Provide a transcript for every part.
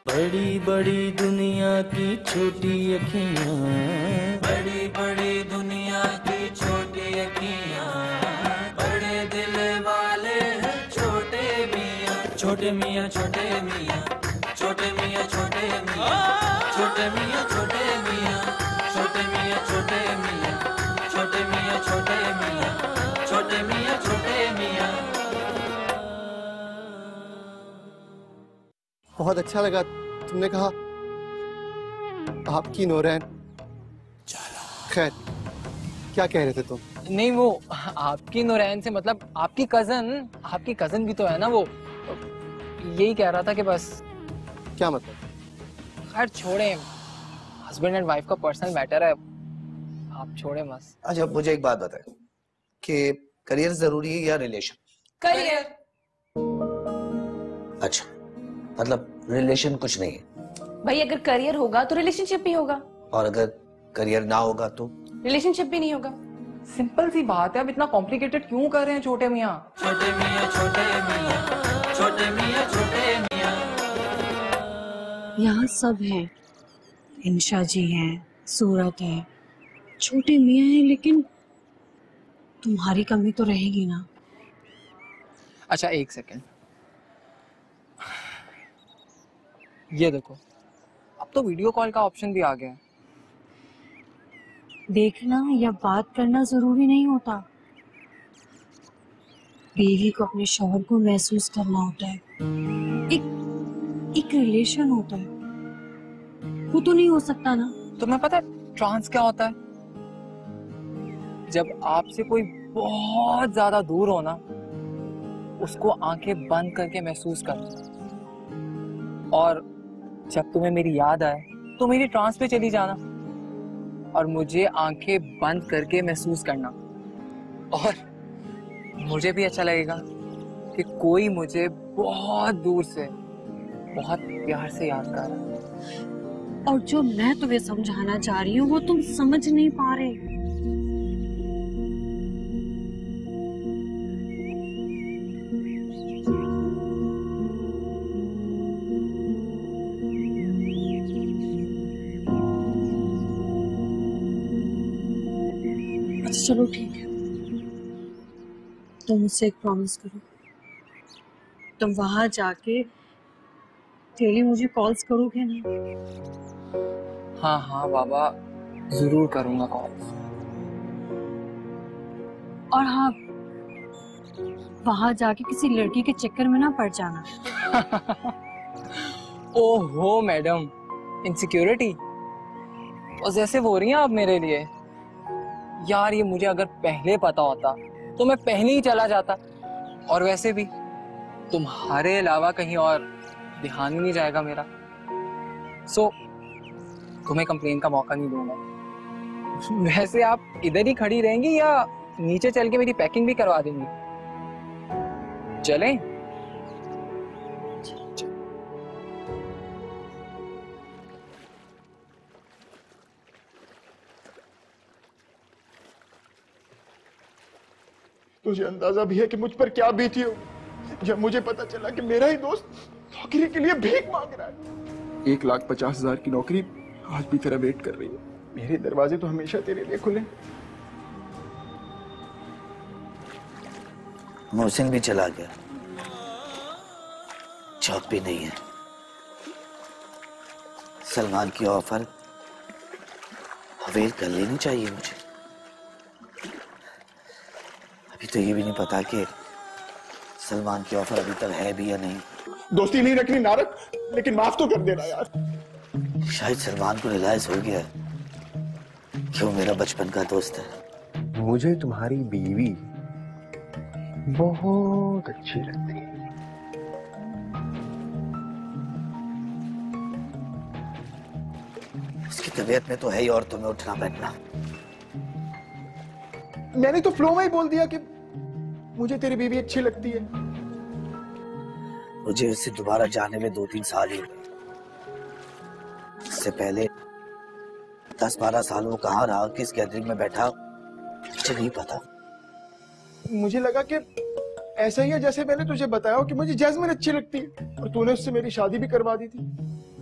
बड़ी बड़ी दुनिया की छोटी अखियाँ, बड़ी बड़ी दुनिया की छोटी अखियाँ, बड़े दिल वाले हैं छोटे मियाँ। छोटे मियाँ छोटे मियाँ, छोटे मियाँ छोटे मियाँ, छोटे मियाँ छोटे मियाँ, छोटे मियाँ छोटे मियाँ, छोटे मियाँ छोटे मियाँ, छोटे मियाँ छोटे मियाँ। बहुत अच्छा लगा तुमने कहा आपकी नौरैन। खैर क्या कह रहे थे तुम? नहीं, वो आपकी नौरैन से मतलब आपकी कजन भी तो है ना वो। यही कह रहा था कि बस। क्या मतलब? खैर छोड़े, हस्बैंड एंड वाइफ का पर्सनल मैटर है, आप छोड़े बस। अच्छा मुझे एक बात बताए कि करियर जरूरी है या रिलेशन? करियर। अच्छा मतलब रिलेशन कुछ नहीं है? भाई अगर करियर होगा तो रिलेशनशिप भी होगा, और अगर करियर ना होगा तो रिलेशनशिप भी नहीं होगा। सिंपल सी बात है, अब इतना कॉम्प्लिकेटेड क्यों कर रहे हैं छोटे मियाँ? छोटे मियाँ छोटे मियाँ, छोटे मियाँ छोटे मियाँ। यहाँ सब हैं, इंशा जी हैं, सूरत है, छोटे मियाँ हैं, लेकिन तुम्हारी कमी तो रहेगी ना। अच्छा एक सेकेंड, ये देखो अब तो वीडियो कॉल का ऑप्शन भी आ गया है। देखना या बात करना जरूरी नहीं होता, बीवी को अपने शौहर को महसूस करना होता है। एक रिलेशन होता है, वो तो नहीं हो सकता ना। तुम्हें पता है ट्रांस क्या होता है? जब आपसे कोई बहुत ज्यादा दूर हो ना, उसको आंखें बंद करके महसूस करना, और जब तुम्हें मेरी याद आए तो मेरी ट्रांस पे चली जाना और मुझे आंखें बंद करके महसूस करना। और मुझे भी अच्छा लगेगा कि कोई मुझे बहुत दूर से बहुत प्यार से याद कर रहा है। और जो मैं तुम्हें समझाना चाह रही हूँ वो तुम समझ नहीं पा रहे। अच्छा चलो ठीक है, तुम मुझसे एक प्रॉमिस करो, तुम वहां जाके डेली मुझे कॉल्स करोगे ना? हाँ हाँ बाबा, जरूर करूंगा कॉल। और हाँ, वहां जाके किसी लड़की के चक्कर में ना पड़ जाना। ओहो मैडम, इनसिक्योरिटी पॉसेसिव हो रही हैं आप मेरे लिए। यार ये मुझे अगर पहले पता होता तो मैं पहले ही चला जाता। और वैसे भी तुम्हारे अलावा कहीं और ध्यान ही नहीं जाएगा मेरा। सो तुम्हें कंप्लेन का मौका नहीं दूंगा। वैसे आप इधर ही खड़ी रहेंगी या नीचे चल के मेरी पैकिंग भी करवा देंगी? चलें? तुझे अंदाजा भी है कि मुझ पर क्या बीती हो जब मुझे पता चला कि मेरा ही दोस्त नौकरी के लिए भीख मांग रहा है। 1,50,000 की नौकरी आज भी तेरा वेट कर रही है। मेरे दरवाजे तो हमेशा तेरे लिए खुले। मोहसिन भी चला गया, जॉब भी नहीं है। सलमान की ऑफर अवेल कर लेनी चाहिए मुझे। अभी तो ये भी नहीं पता कि सलमान की ऑफर अभी तक है भी या नहीं। दोस्ती नहीं रखनी ना रख, लेकिन माफ तो कर देना यार। शायद सलमान को रियलाइज हो गया कि वो मेरा बचपन का दोस्त है। मुझे तुम्हारी बीवी बहुत अच्छी लगती है। उसकी तबीयत में तो है ही और तुम्हें उठना बैठना। मैंने तो फ्लो में ही बोल दिया कि मुझे तेरी बीवी अच्छी लगती है। मुझे उससे दोबारा जाने में 2-3 साल ही हुए। इससे पहले 10-12 साल वो कहाँ रहा, किस गैदरिंग में बैठा, मुझे नहीं पता। मुझे लगा कि ऐसा ही है जैसे मैंने तुझे बताया कि मुझे जैस्मिन अच्छी लगती है और तूने उससे मेरी शादी भी करवा दी थी।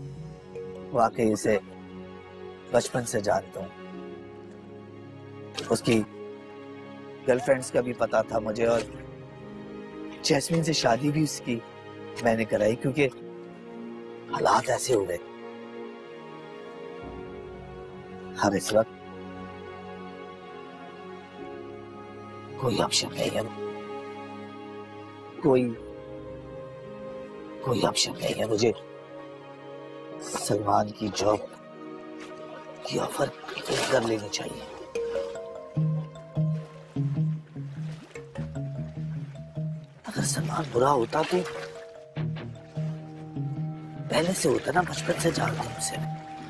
वाकई इसे बचपन से जानता हूँ। उसकी गर्लफ्रेंड्स का भी पता था मुझे, और जैस्मीन से शादी भी उसकी मैंने कराई क्योंकि हालात ऐसे हो गए। अब इस वक्त कोई ऑप्शन नहीं है, कोई ऑप्शन नहीं है। मुझे सलमान की जॉब की ऑफर कर लेनी चाहिए। अगर सलमान बुरा होता तो पहले से होता ना, बचपन से जानता हूं उसे।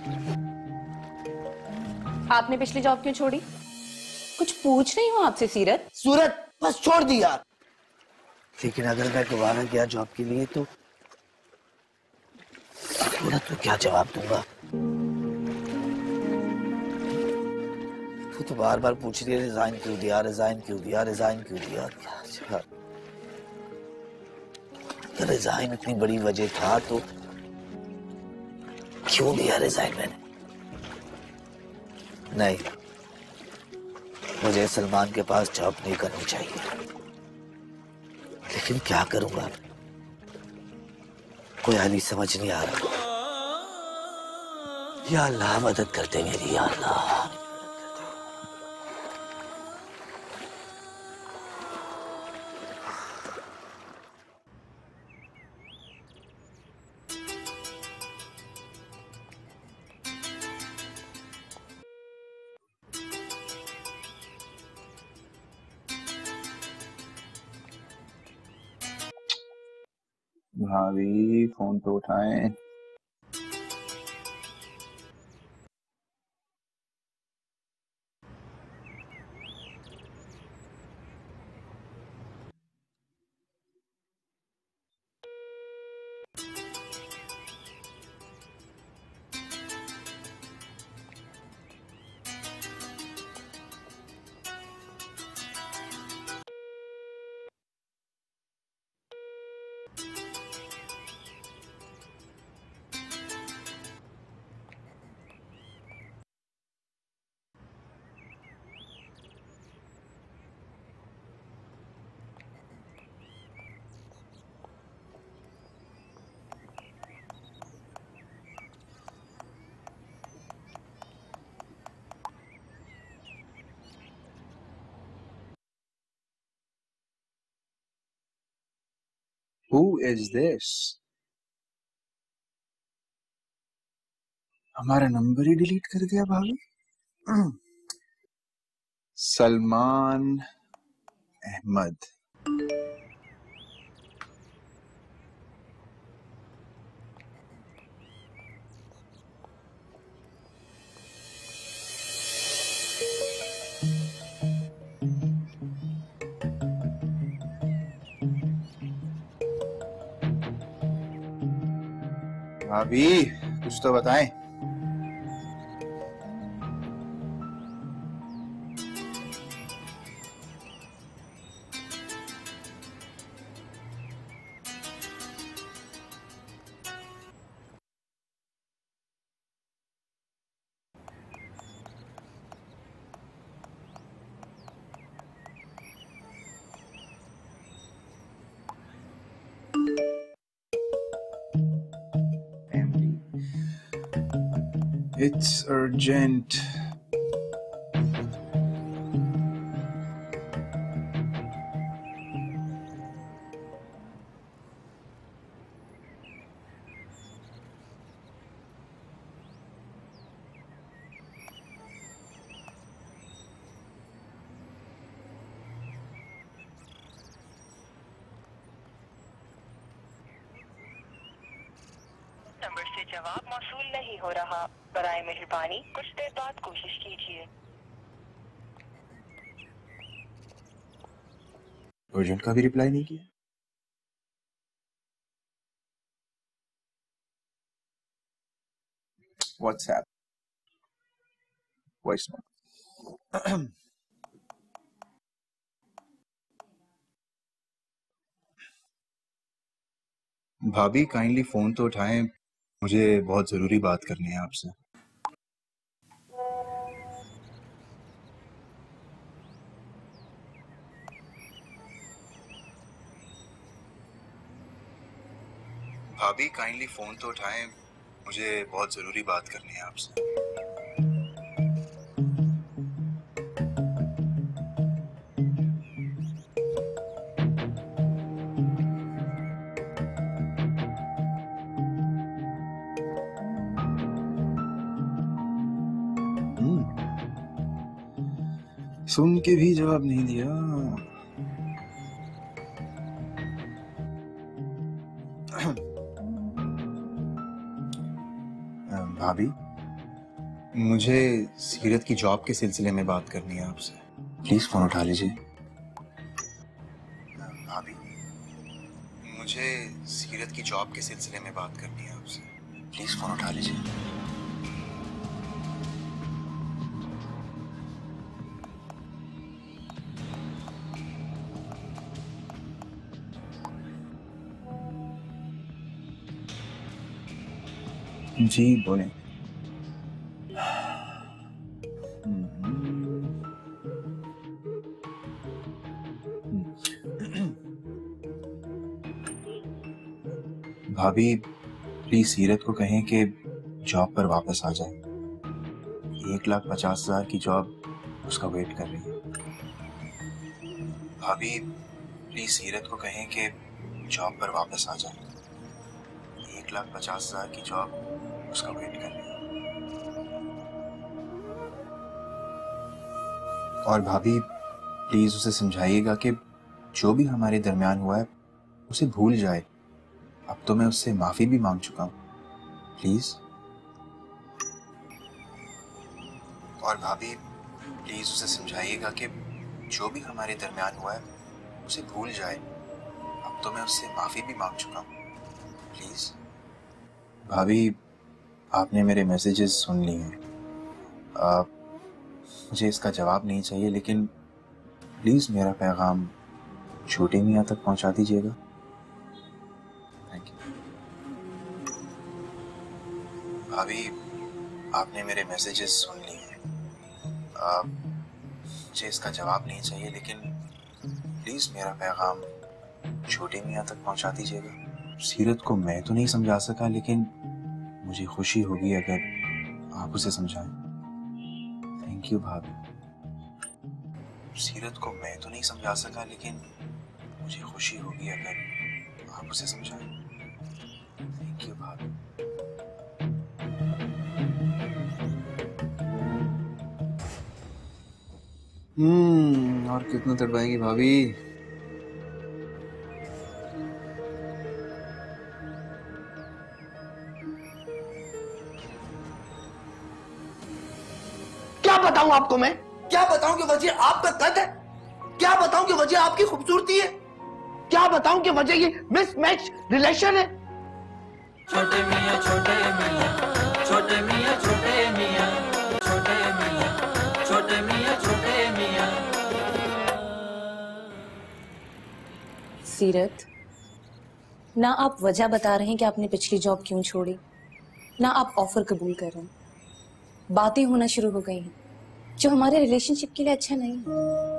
आपने पिछली जॉब क्यों छोड़ी? कुछ पूछ रही हूँ आपसे सीरत। सूरत बस छोड़ दिया, लेकिन अगर मैं दोबारा गया जॉब के लिए तो सूरत को क्या जवाब दूंगा? तो बार बार पूछ रही है रिजाइन क्यों दिया, रिजाइन क्यों दिया, रिजाइन क्यों दिया। क्या रिजाइन इतनी बड़ी वजह था तो क्यों दिया रिजाइन मैंने? नहीं, मुझे सलमान के पास जॉब नहीं करनी चाहिए, लेकिन क्या करूंगा? कोई हल ही समझ नहीं आ रहा। या अल्लाह मदद करते मेरी, या अल्लाह। भाभी फोन तो उठाएं। Who is this? हमारा नंबर ही डिलीट कर दिया भाभी। सलमान अहमद। भाभी कुछ तो बताएं। It's urgent. नंबर से जवाब मौसूल नहीं हो रहा। बराए मेहरबानी कुछ देर बाद कोशिश कीजिए। अर्जेंट का भी रिप्लाई नहीं किया। WhatsApp voice note. भाभी काइंडली फोन तो उठाएं। मुझे बहुत जरूरी बात करनी है आपसे। भाभी काइंडली फोन तो उठाएं, मुझे बहुत जरूरी बात करनी है आपसे। सुन के भी जवाब नहीं दिया। भाभी, मुझे सीरत की जॉब के सिलसिले में बात करनी है आपसे। प्लीज फोन उठा लीजिए। भाभी, मुझे सीरत की जॉब के सिलसिले में बात करनी है आपसे। प्लीज फोन उठा लीजिए। जी बोले। भाभी प्लीज सीरत को कहें कि जॉब पर वापस आ जाए। 1,50,000 की जॉब उसका वेट कर रही है। भाभी प्लीज सीरत को कहें कि जॉब पर वापस आ जाए। 1,50,000 की जॉब उसका वेट कर रही है। और भाभी प्लीज उसे समझाइएगा कि जो भी हमारे दरमियान हुआ है उसे भूल जाए। अब तो मैं उससे माफी भी मांग चुका हूं। प्लीज। और भाभी प्लीज उसे समझाइएगा कि जो भी हमारे दरमियान हुआ है उसे भूल जाए। अब तो मैं उससे माफी भी मांग चुका हूं। प्लीज। भाभी आपने मेरे मैसेजेस सुन लिए हैं। मुझे इसका जवाब नहीं चाहिए, लेकिन प्लीज मेरा पैगाम छोटे मियाँ तक पहुंचा दीजिएगा। Thank you. भाभी आपने मेरे मैसेजेस सुन लिए हैं। मुझे इसका जवाब नहीं चाहिए, लेकिन प्लीज मेरा पैगाम छोटे मियाँ तक पहुंचा दीजिएगा। सीरत को मैं तो नहीं समझा सका, लेकिन मुझे खुशी होगी अगर आप उसे समझाएं। थैंक यू भाभी। सीरत को मैं तो नहीं समझा सका, लेकिन मुझे खुशी होगी अगर आप उसे समझाएं। थैंक यू भाभी। और कितना तड़पाएंगी भाभी? क्या बताऊं आपको मैं? क्या बताऊं कि वजह आपका कद है? क्या बताऊं कि वजह आपकी खूबसूरती है? क्या बताऊं कि वजह ये मिसमैच रिलेशन है? छोटे मियां छोटे मियां छोटे मियां छोटे मियां छोटे मियां छोटे मियां छोटे मियां। सीरत, ना आप वजह बता रहे हैं कि आपने पिछली जॉब क्यों छोड़ी, ना आप ऑफर कबूल कर रहे हैं। बातें होना शुरू हो गई हैं जो हमारे रिलेशनशिप के लिए अच्छा नहीं है,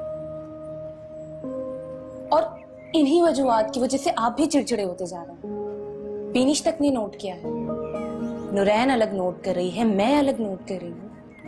और इन्हीं वजूहात की वजह से आप भी चिड़चिड़े होते जा रहे हैं। बीनिश तक ने नोट किया है, नुरैन अलग नोट कर रही है, मैं अलग नोट कर रही हूँ।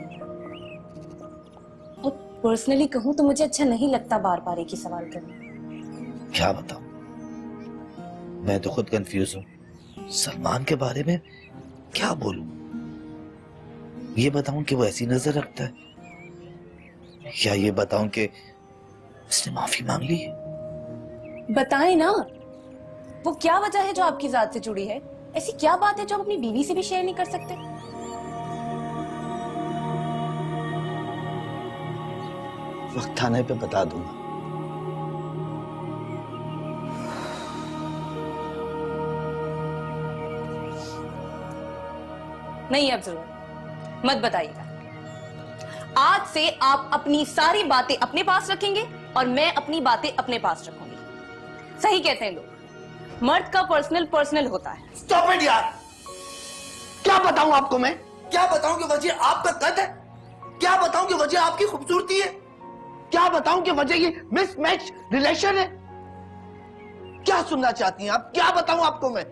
और पर्सनली कहूँ तो मुझे अच्छा नहीं लगता बार बार एक ही सवाल करना। क्या बताऊं, मैं तो खुद कंफ्यूज हूँ। सलमान के बारे में क्या बोलूं? ये बताऊं कि वो ऐसी नजर रखता है, या ये बताऊं कि उसने माफी मांग ली? बताएं ना, वो क्या वजह है जो आपकी जात से जुड़ी है? ऐसी क्या बात है जो आप अपनी बीवी से भी शेयर नहीं कर सकते? वक्त आने पे बता दूंगा। नहीं, अब जरूर मत बताइएगा। आज से आप अपनी सारी बातें अपने पास रखेंगे और मैं अपनी बातें अपने पास रखूंगी। सही कहते हैं लोग, मर्द का पर्सनल पर्सनल होता है। स्टॉप इट यार, क्या बताऊं आपको मैं? क्या बताऊं कि वजह आपका कद है? क्या बताऊं कि वजह आपकी खूबसूरती है? क्या बताऊं कि वजह ये मिसमैच रिलेशन है? क्या सुनना चाहती हैं आप? क्या बताऊं आपको मैं?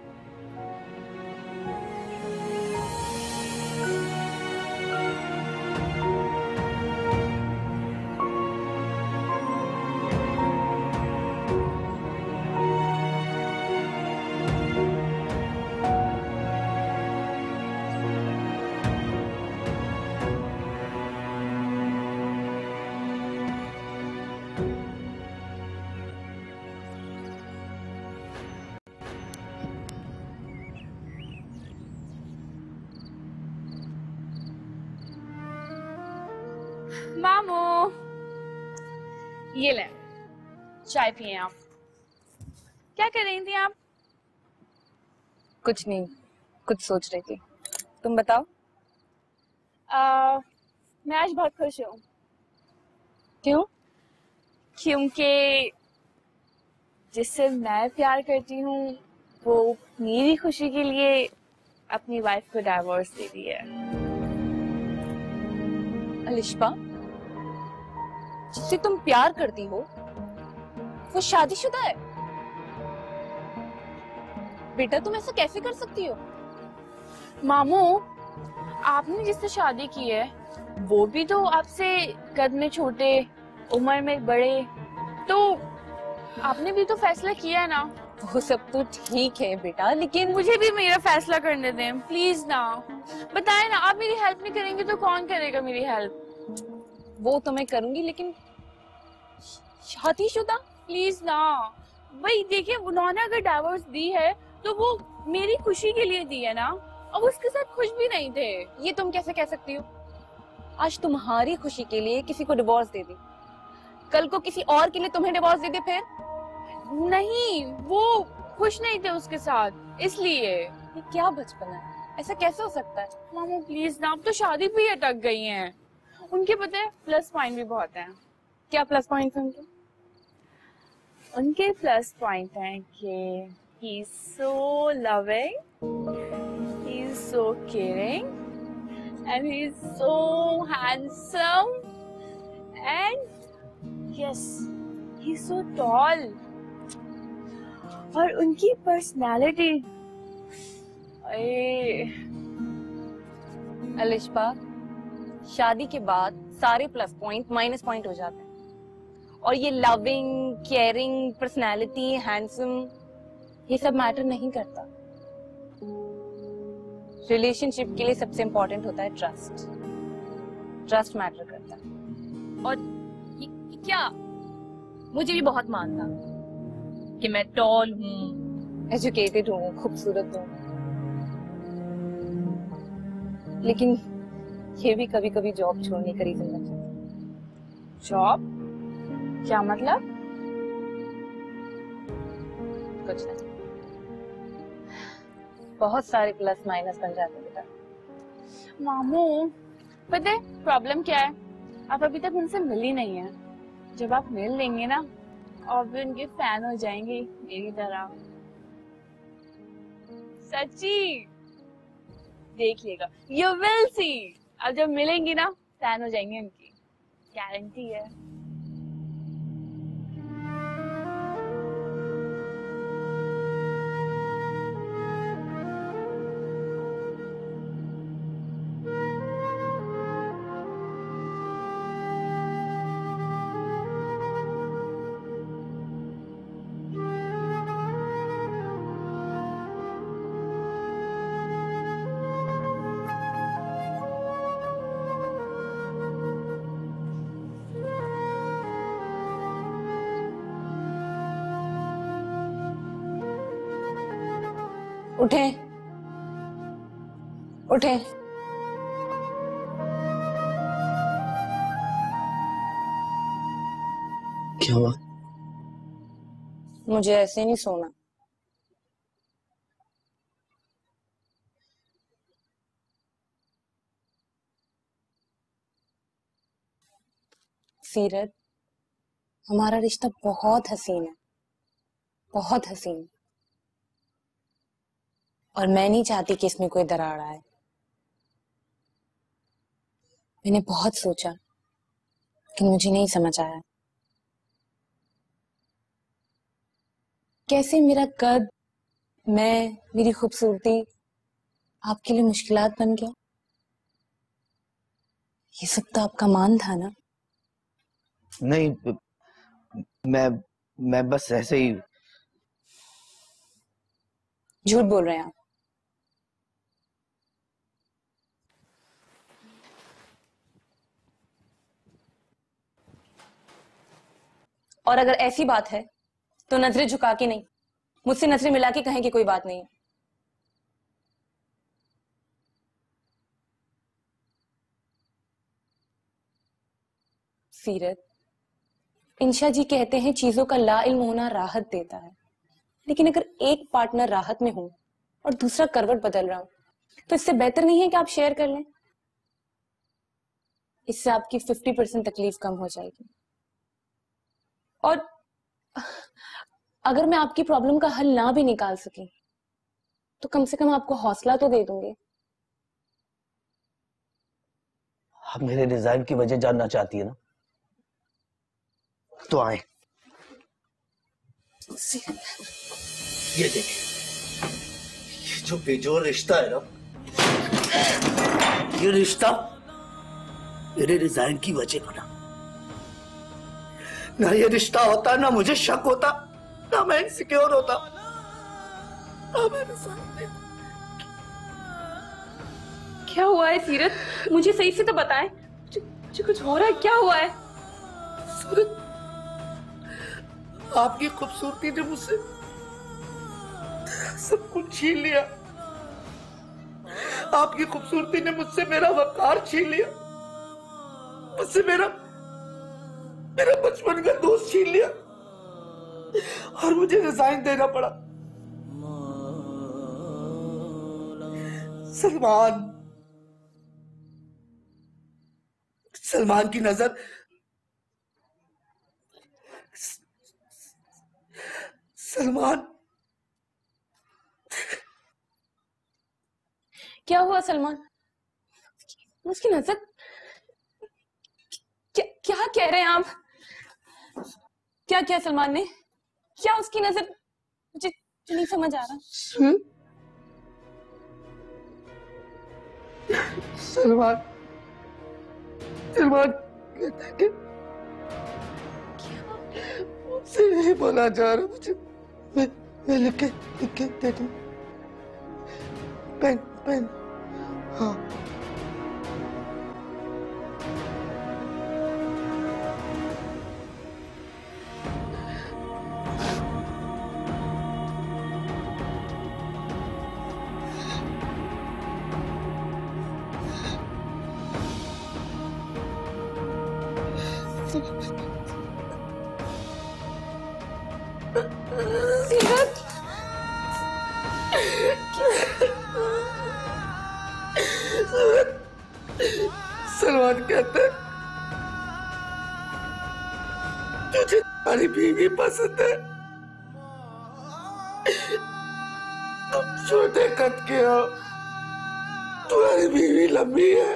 मामू, ये ले चाय पिए आप। क्या कर रही थी आप? कुछ नहीं, कुछ सोच रही थी। तुम बताओ। मैं आज बहुत खुश हूँ। क्यों? क्योंकि जिससे मैं प्यार करती हूँ वो मेरी खुशी के लिए अपनी वाइफ को डाइवोर्स दे दी है। अलिश्बा, जिससे तुम प्यार करती हो वो शादीशुदा है। बेटा तुम ऐसा कैसे कर सकती हो? मामू, आपने जिससे शादी की है वो भी तो आपसे कद में छोटे, उम्र में बड़े, तो आपने भी तो फैसला किया है ना। वो सब तो ठीक है बेटा, लेकिन मुझे भी मेरा फैसला करने दें प्लीज ना। बताएं ना, आप मेरी हेल्प नहीं करेंगे तो कौन करेगा मेरी हेल्प? वो तो मैं करूंगी, लेकिन शादीशुदा? प्लीज ना। भाई देखिए, उन्होंने अगर डाइवोर्स दी है तो वो मेरी खुशी के लिए दी है ना, अब उसके साथ खुश भी नहीं थे। ये तुम कैसे कह सकती हो? आज तुम्हारी खुशी के लिए किसी को डिवोर्स दे दी, कल को किसी और के लिए तुम्हें डिवोर्स दे दे फिर? नहीं, वो खुश नहीं थे उसके साथ, इसलिए। ये क्या बचपन है, ऐसा कैसे हो सकता है? मामू प्लीज ना, अब तो शादी भी अटक गई हैं। उनके पता है प्लस पॉइंट भी बहुत हैं। क्या प्लस पॉइंट है उनके? उनके प्लस पॉइंट हैं कि he is so loving, he is so caring, and he is so handsome, and yes, he is so tall. और उनकी पर्सनालिटी, अलिश्बा, शादी के बाद सारे प्लस पॉइंट माइनस पॉइंट हो जाते हैं, और ये लविंग, केयरिंग, पर्सनालिटी, हैंडसम, ये सब मैटर नहीं करता। रिलेशनशिप के लिए सबसे इंपॉर्टेंट होता है ट्रस्ट। ट्रस्ट मैटर करता है। और ये क्या, मुझे भी बहुत मानता कि मैं टॉल हूँ, एजुकेटेड हूँ, खूबसूरत हूँ, लेकिन ये भी कभी कभी जॉब छोड़ने का रीजन बन जाता है। जॉब? क्या मतलब? कुछ नहीं, बहुत सारे प्लस माइनस बन जाते हैं बेटा। मामू पता है प्रॉब्लम क्या है? आप अभी तक उनसे मिली नहीं है। जब आप मिल लेंगे ना, और भी उनके फैन हो जाएंगे मेरी तरह। सच्ची, देखिएगा, यू विल सी। अब जब मिलेंगी ना, फैन हो जाएंगे उनकी, गारंटी है। उठे, उठे। क्या हुआ? मुझे ऐसे नहीं सोना। सीरत, हमारा रिश्ता बहुत हसीन है, बहुत हसीन। और मैं नहीं चाहती कि इसमें कोई दरार आए। मैंने बहुत सोचा लेकिन मुझे नहीं समझ आया कैसे मेरा कद, मैं, मेरी खूबसूरती आपके लिए मुश्किलात बन गया। ये सब तो आपका मान था ना? नहीं, मैं बस ऐसे ही। झूठ बोल रहे हैं आप। और अगर ऐसी बात है तो नजरें झुका के नहीं, मुझसे नजरें मिला के कहें कि कोई बात नहीं है। सीरत, इंशा जी कहते हैं चीजों का लाइल्म होना राहत देता है, लेकिन अगर एक पार्टनर राहत में हो और दूसरा करवट बदल रहा हो तो इससे बेहतर नहीं है कि आप शेयर कर लें? इससे आपकी 50% तकलीफ कम हो जाएगी। और अगर मैं आपकी प्रॉब्लम का हल ना भी निकाल सकी तो कम से कम आपको हौसला तो दे दूंगे। आप मेरे रिजाइन की वजह जानना चाहती है ना, तो आए। ये देखिए, ये जो बेजोड़ रिश्ता है ना, ये रिश्ता मेरे रिजाइन की वजह बना। ना ये रिश्ता होता ना मुझे शक होता, ना मैं इनसिक्योर होता, ना मैं रिजाइन। क्या हुआ है सीरत? मुझे सही से तो बताएं। मुझे कुछ हो रहा है, क्या हुआ है? सूरत, आपकी खूबसूरती ने मुझसे सब कुछ छीन लिया। आपकी खूबसूरती ने मुझसे मेरा वकार छीन लिया, मुझसे मेरा बचपन का दोस्त छीन लिया और मुझे रिजाइन देना पड़ा। सलमान की नजर सलमान। क्या हुआ सलमान? उसकी नजर? क्या कह रहे हैं आप? क्या किया सलमान ने? क्या उसकी नजर? मुझे नहीं समझ आ रहा। सलमान कहता है कि मुझसे नहीं बोला जा रहा। मुझे मैं लिख के दे दूं? पेन। हाँ। सीरत, सलमान कहता है तुझे तुम्हारी बीवी पसंद है, तुम छोटे कद के हो, तुम्हारी बीवी लंबी है,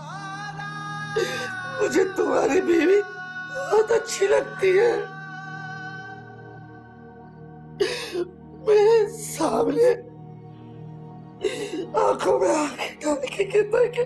मुझे तुम्हारी बीवी बहुत अच्छी लगती है। मेरे सामने आंखों में आंखें डाल के कहता है कि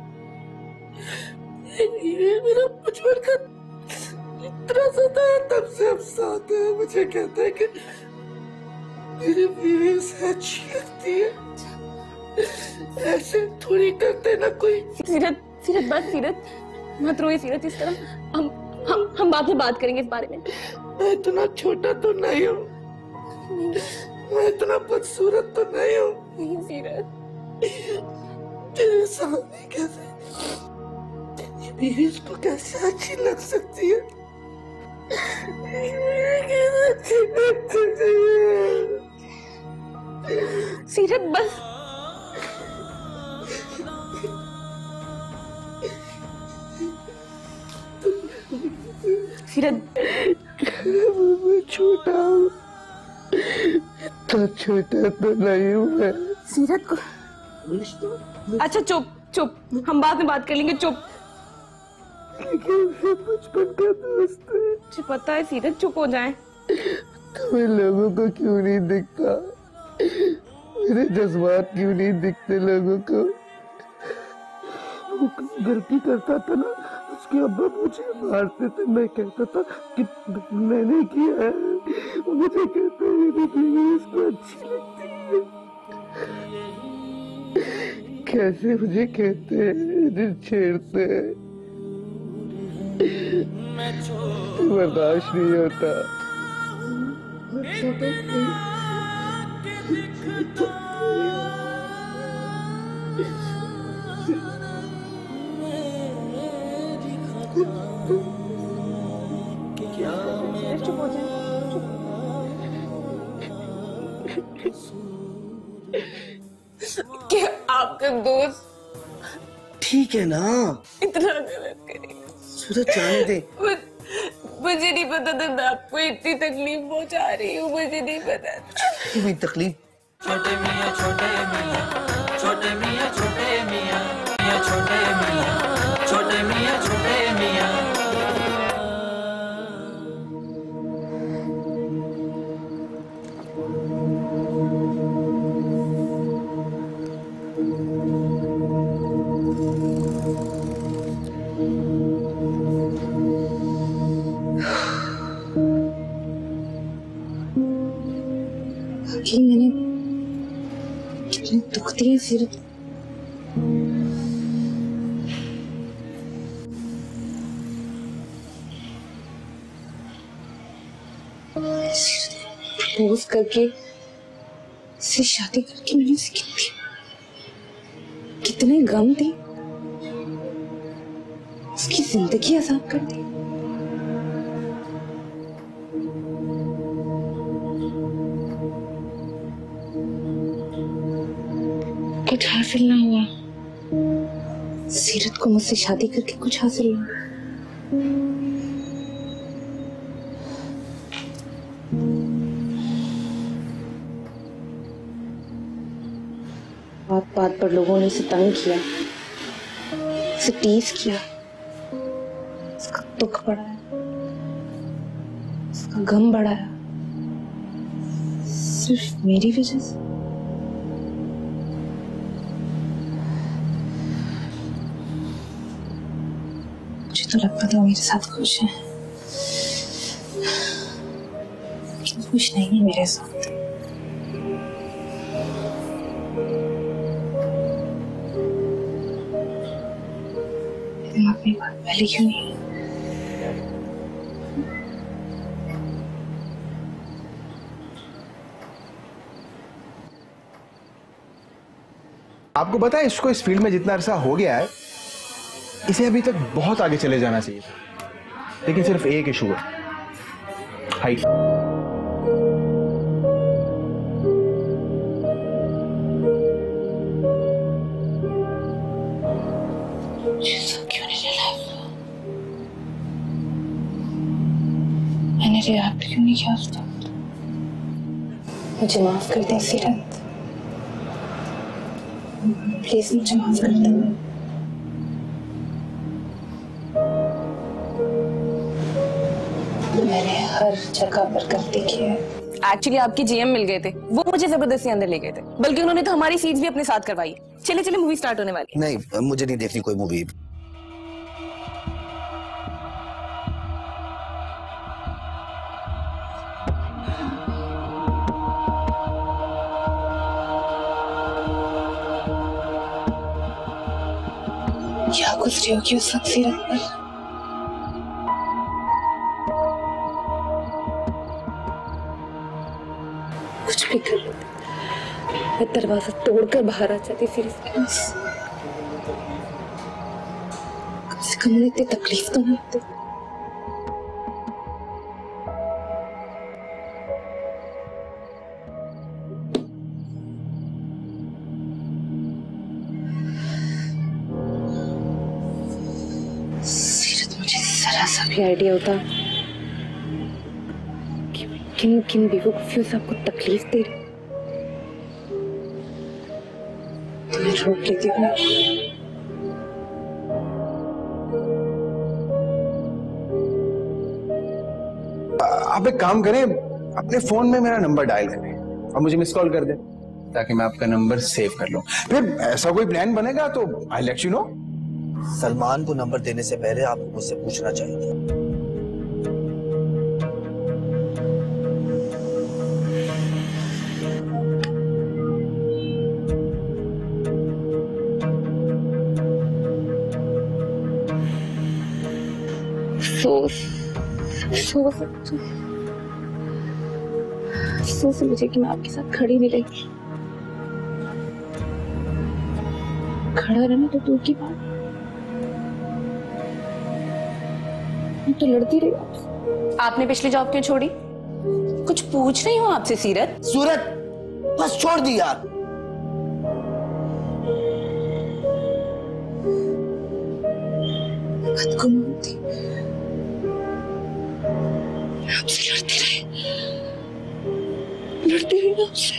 ये मेरा बचपन का इतना सा है, तब से अब साथ है। मुझे कहता है कि मेरी बीवी उसे अच्छी लगती है। ऐसे थोड़ी करते ना कोई। सीरत बस, सीरत मत रोइए सीरत इस तरह। हम बाद में बात करेंगे इस बारे में। मैं इतना छोटा तो नहीं हूँ, मैं इतना बदसूरत तो नहीं हूँ। नहीं सीरत, तेरे सामने कैसे तेरी बीवी उसको कैसे अच्छी लग सकती है? सीरत बस। सीरत, मैं छोटा हूँ, इतना छोटा तो नहीं हूँ मैं। सीरत को। अच्छा चुप चुप, हम बाद में बात कर लेंगे, चुप। बचपन का दोस्त है। मुझे पता है सीरत, चुप हो जाए। तुम्हें लोगों को क्यों नहीं दिखता? मेरे जज्बात क्यों नहीं दिखते लोगों को? वो गलती करता था ना, उसके अब्बा मुझे मारते थे, मैं कहता था कि मैंने किया है, मुझे कहते हैं इसको अच्छी लगती है। कैसे मुझे कहते हैं, छेड़ते हैं, बर्दाश्त नहीं होता। क्या आपका दोस्त ठीक है ना? इतना गलत करेगा? सूरज जाने दे। मुझे नहीं पता था मैं आपको इतनी तकलीफ पहुंचा रही हूँ, मुझे नहीं पता था। कोई तकलीफ? छोटे मियाँ छोटे मियाँ, छोटे मियाँ छोटे मियाँ, मियाँ छोटे मियाँ, छोटे मियाँ छोटे मियाँ। मैंने कितनी दुख दिए सीरत। प्रपोज करके से शादी करके मैंने उसे कितने गम दी, उसकी जिंदगी आजाद कर दी। कुछ हासिल ना हुआ, सीरत को मुझसे शादी करके कुछ हासिल ना हुआ। बात बात पर लोगों ने उसे तंग किया, उसे टीज किया, उसका दुख बढ़ाया, उसका गम बढ़ाया, सिर्फ मेरी वजह से। मुझे तो लगता था मेरे साथ खुश है, लेकिन खुश नहीं है मेरे साथ। दिमाग में बात पहले क्यों नहीं? आपको पता है इसको इस फील्ड में जितना अरसा हो गया है, इसे अभी तक बहुत आगे चले जाना चाहिए, लेकिन सिर्फ एक इशू है, हाइट। क्यों नहीं रियलाइज? मैंने रिएक्ट क्यों नहीं किया उस वक्त? मुझे माफ कर दे सीरत, प्लीज मुझे माफ कर दे। मैंने हर जगह पर गलती की है। एक्चुअली आपके जीएम मिल गए थे, वो मुझे जबरदस्ती अंदर ले गए थे, बल्कि उन्होंने तो हमारी सीट्स भी अपने साथ करवाई। चले चले मूवी स्टार्ट होने वाली। नहीं, मुझे नहीं देखनी कोई मूवी। क्या गुजरी होगी उस वक्त सीरत पर? कुछ भी कर लेते, मैं दरवाजा तोड़कर बाहर आ जाती सीरत के पास। कम से कम उन्हें इतनी तकलीफ तो नहीं होती। सीरत, मुझे जरा सा भी आइडिया होता कि किन किन बेवकूफियों से आपको तकलीफ दे रही, तुम्हें रोक लेती हूँ। आप एक काम करें, अपने फोन में मेरा नंबर डायल करें और मुझे मिस कॉल कर दें ताकि मैं आपका नंबर सेव कर लूं। फिर ऐसा कोई प्लान बनेगा तो I let you know. Salman को नंबर देने से पहले आपको मुझसे पूछना चाहिए। अफसोस है मुझे कि मैं आपके साथ खड़ी नहीं रही। खड़ा रहना तो दूर की बात, मैं तो लड़ती रही आपसे। आपने पिछली जॉब क्यों छोड़ी? कुछ पूछ रही हूँ आपसे सीरत। सूरत बस छोड़ दी यार। बदगुमान थी, आपसे लड़ती रही ना आपसे।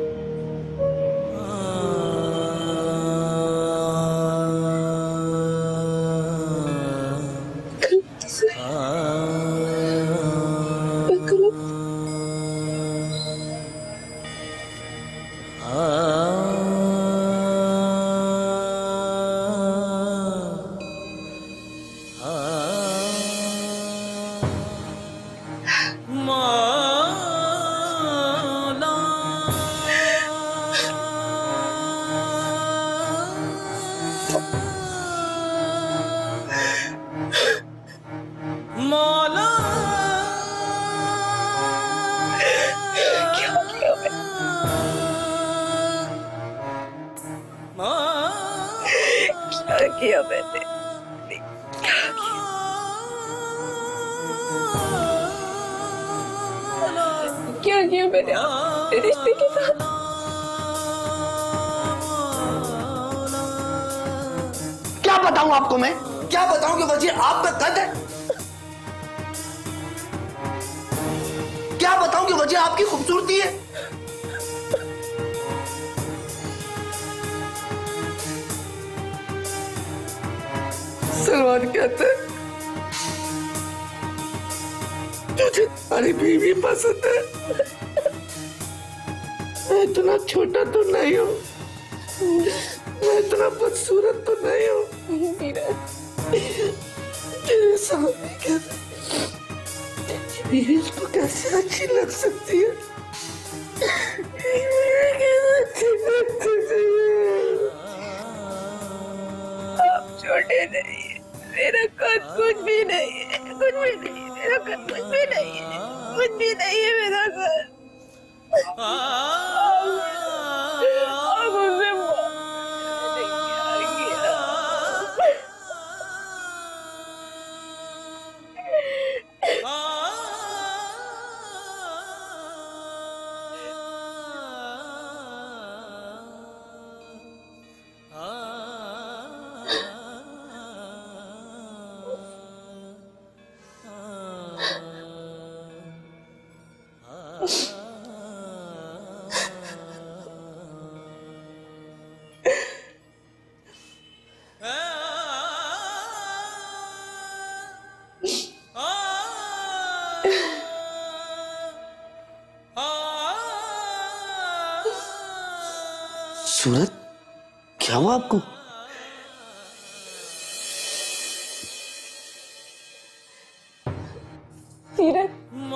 गलती से किया मैंने, क्या किया मैंने रिश्ते के साथ? क्या बताऊं आपको मैं? क्या बताऊं कि वजीर आपका कद है? क्या बताऊं कि वजीर आपकी खूबसूरती है? सलमान कहते हैं तुझे तुम्हारी बीवी पसंद है। मैं इतना छोटा तो नहीं हूँ, मैं इतना बदसूरत तो नहीं हूँ। तेरे सामने कहते बीवी इसको कैसे अच्छी लग सकती है? आप छोटे नहीं, मेरा कद कुछ भी नहीं है, कुछ भी नहीं है, मेरा कद कुछ भी नहीं है, कुछ भी नहीं है मेरा कद। आप मुझसे सूरत, क्या हुआ आपको? सीरत,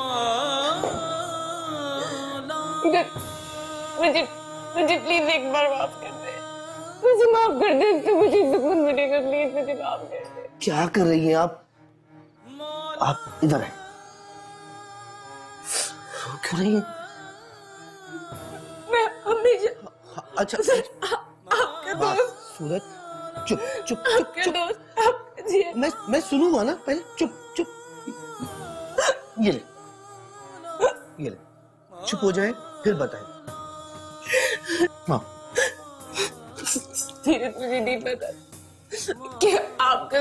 मुझे मुझे प्लीज एक बार माफ कर दे, मुझे माफ कर दे, इससे मुझे सुकून मिलेगा, प्लीज मुझे माफ कर दे। क्या कर रही हैं आप? आप इधर आए। रो क्यों रही हैं? मैं हमेशा अच्छा आपके दोस्त सूरत, चुप चुप आपके दोस्त आपके जी, मैं सुनूंगा ना, पहले चुप चुप। ये ले चुप हो जाए फिर बताएं। हाँ सीरत, मुझे नहीं पता कि आपका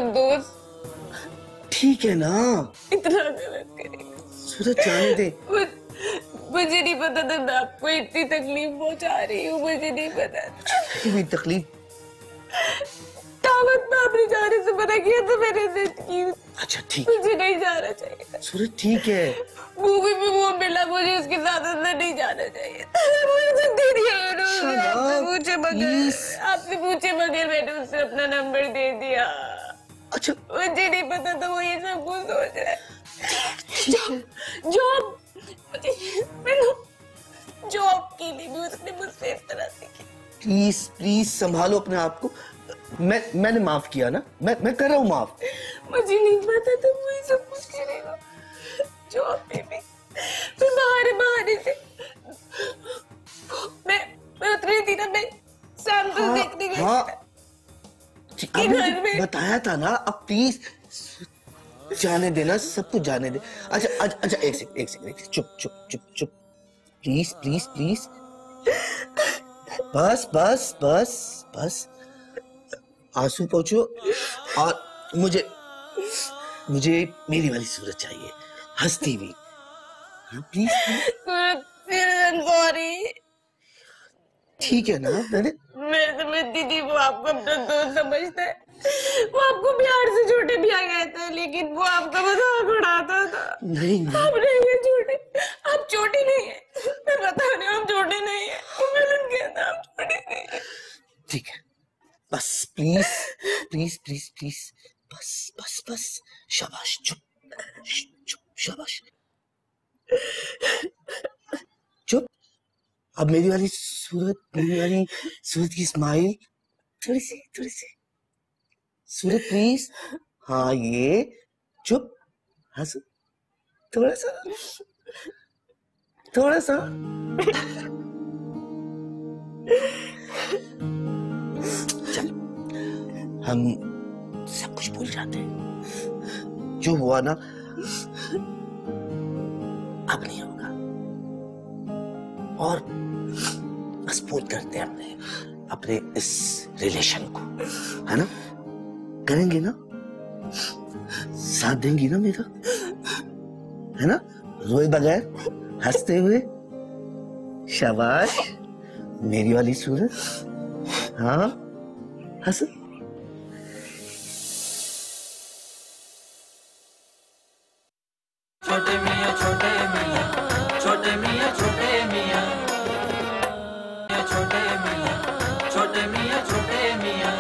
दोस्त ठीक है ना, इतना गलत करेगा। सूरत जाने दे। मुझे नहीं पता था मैं आपको इतनी तकलीफ पहुंचा रही हूँ, मुझे नहीं पता था। तकलीफ दावत में आपने जाने से मना किया तो मैंने जिद की। अच्छा ठीक, मुझे नहीं जाना चाहिए। सूरज ठीक है, मूवी में वो मिला, मुझे उसके साथ अंदर नहीं जाना चाहिए। मुझे दे दिया आपने पूछे बगैर, आपने पूछे बगैर मैंने उससे अपना नंबर दे दिया। अच्छा मुझे नहीं पता था वो ये सब कुछ सोच रहा है। जॉब जॉब के लिए भी उसने मुझसे इस तरह से की। प्लीज प्लीज संभालो अपने आप को। मैंने माफ किया ना, मैं कर रहा हूँ माफ। मुझे नहीं पता था वो ये सब कुछ करेगा। जॉब पे भी मैं बहाने से मैं उतरी थी ना, मैं सैंपल देखने गई। हाँ आपने बताया था ना, अब प्लीज जाने देना, सब कुछ जाने दे। अच्छा एक सेकंड चुप चुप चुप चुप, प्लीज प्लीज प्लीज, बस बस बस बस, आंसू पोंछो। और मुझे मेरी वाली सूरत चाहिए, हंसती हुई। Please sorry. ठीक है ना, मैं समझती थी वो आपको अपना दोस्त समझता है, वो आपको प्यार से छोटे भैया कहता है, लेकिन वो आपका मजाक उड़ाता था। नहीं आप नहीं है छोटे, आप छोटे नहीं है, मैं बता रही हूँ आप छोटे नहीं है, वो मिलन कहता आप छोटे नहीं है। ठीक है, बस प्लीज प्लीज प्लीज प्लीज, बस बस बस, शाबाश, चुप चुप, शाबाश, चुप। अब मेरी वाली सूरत की स्माइल, थोड़ी सी सूरत प्लीज। हाँ ये, चुप, हंसो थोड़ा सा। चल हम सब कुछ भूल जाते हैं, जो हुआ ना अब नहीं होगा, और मजबूत करते हैं अपने इस रिलेशन को, है ना? करेंगे ना, साथ देंगी ना मेरा, है ना? रोए बगैर, हंसते हुए, शाबाश मेरी वाली सूरत। हाँ हंस। छोटे मियाँ छोटे मियाँ, छोटे मियाँ छोटे मियाँ, छोटे मियाँ छोटे मियाँ छोटे मियाँ।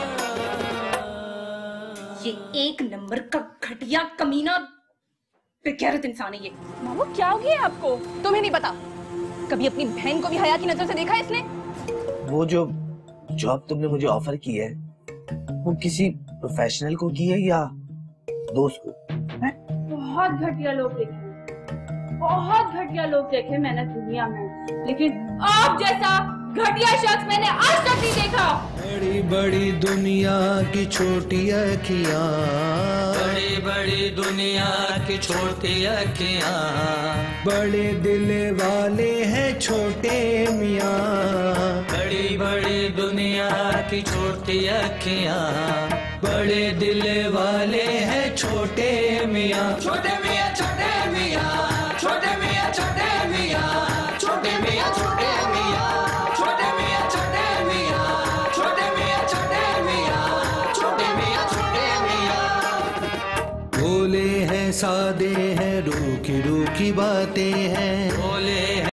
ये एक नंबर का घटिया कमीना बेगैरत इंसान है ये। मामू क्या हो गया आपको? तुम्हें नहीं पता? कभी अपनी बहन को भी हया की नजर से देखा है इसने? वो जो जॉब तुमने मुझे ऑफर की है, वो किसी प्रोफेशनल को की है या दोस्त को? बहुत घटिया लोग देखे, बहुत घटिया लोग देखे मैंने दुनिया में, लेकिन आप जैसा घटिया शख्स मैंने आज तक नहीं देखा। बड़ी बड़ी दुनिया की छोटी अखियाँ, बड़ी बड़ी दुनिया की छोटी अखियाँ, बड़े दिल वाले हैं छोटे मियाँ। बड़ी बड़ी दुनिया की छोटी अखियाँ, बड़े दिल वाले हैं छोटे मियाँ। छोटे मियाँ छोटे मियाँ, छोटे मियाँ छोटे मियाँ, छोटे मियाँ छोटे मियाँ, छोटे मियाँ छोटे मियाँ, छोटे मियाँ छोटे मियाँ, छोटे मियाँ छोटे मियाँ। भोले हैं सादे हैं, रूखी रूखी बातें हैं, भोले